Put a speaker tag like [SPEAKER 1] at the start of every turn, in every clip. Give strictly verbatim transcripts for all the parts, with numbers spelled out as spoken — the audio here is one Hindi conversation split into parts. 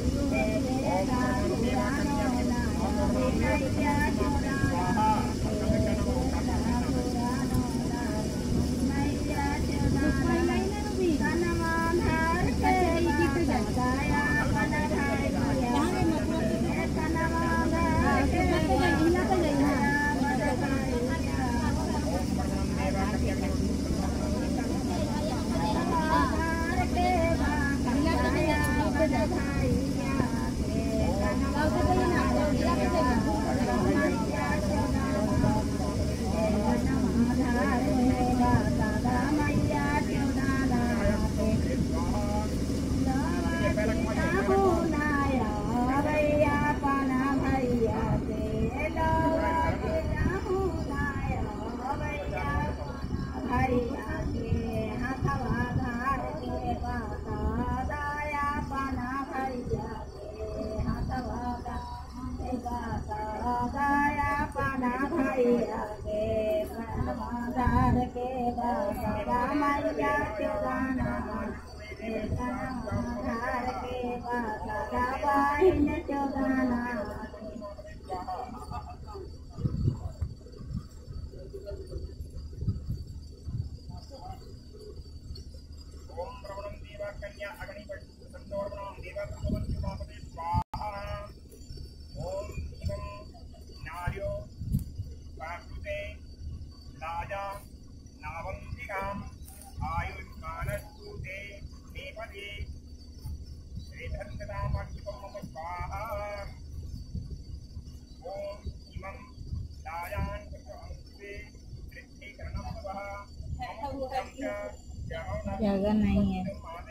[SPEAKER 1] जगह नहीं है।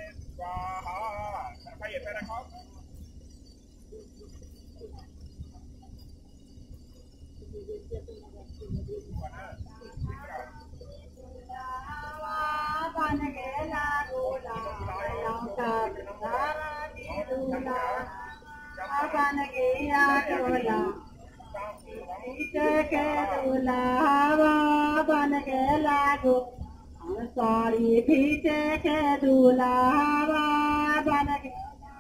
[SPEAKER 2] साड़ी खींचे के दूल्हा बन के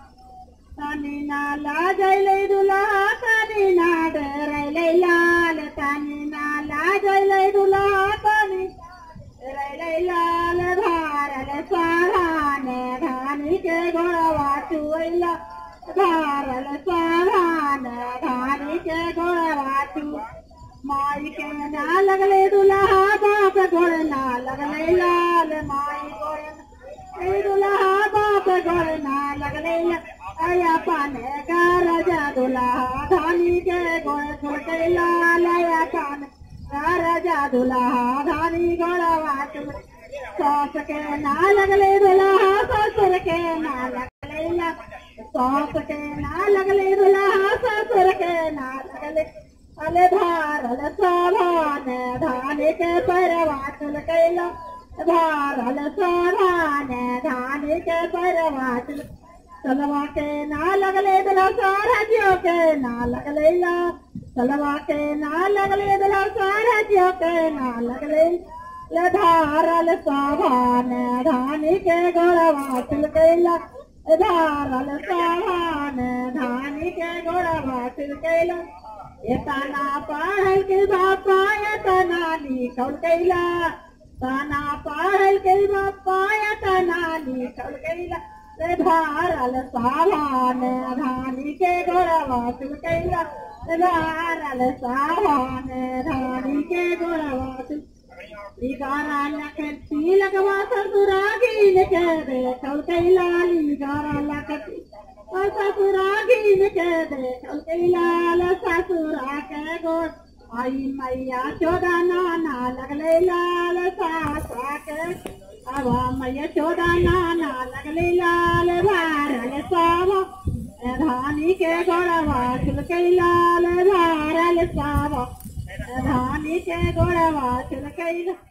[SPEAKER 2] तनी ना लाजले दूल्हा तनी ना डरले लाल तनी ना लाजले दूल्हा तनी डरले लाल भारल साराने धानी के घोड़वा चुइला भारल साराने धानी के घोड़वा चु माई के ना लगले दूल्हा बाप घोड़ ना लगले लाल माई घोड़ दूल्हा बाप घोड़ ना लगले आया पाने का राजा दूल्हा धानी के घोड़ छोटे लाल आया पाने का राजा दूल्हा धानी घोड़ा वाट सास के ना लगले दूल्हा ससुर के ना लगले सास के ना लगले दूल्हा ससुर के ना लगले अले भारल साभान धानी के परवाचल कैला भारल साभान धानी के परवाचल सलवा के ना लगले दूल्हा सारजियों के ना लगले ला सलवा के ना लगले दूल्हा सारजियों के ना लगले ले भारल साभान धानी के घोड़वाचल कैला भारल साभान धानी के घोड़वाचल कैला एतना पढ़ल के बापा एतना लिखल कैला तना पढ़ल के बापा एतना लिखल कैला रे भारल साभान धानी के घोड़वा चुल कैला भारल साभान धानी के घोड़वा चुल गारा लख तिलकवा ससुरागीन के देखल कैला गारा लख ससुरागीन के देखल कैला ससुरा के गोड़ आई मैया चौदह नाना लगले लाल सासा के अब मैया चौदह नाना लगले लाल भारल सावा धानी के घोड़वा चुल कैला भारल सावा धानी के घोड़वा चुल कैला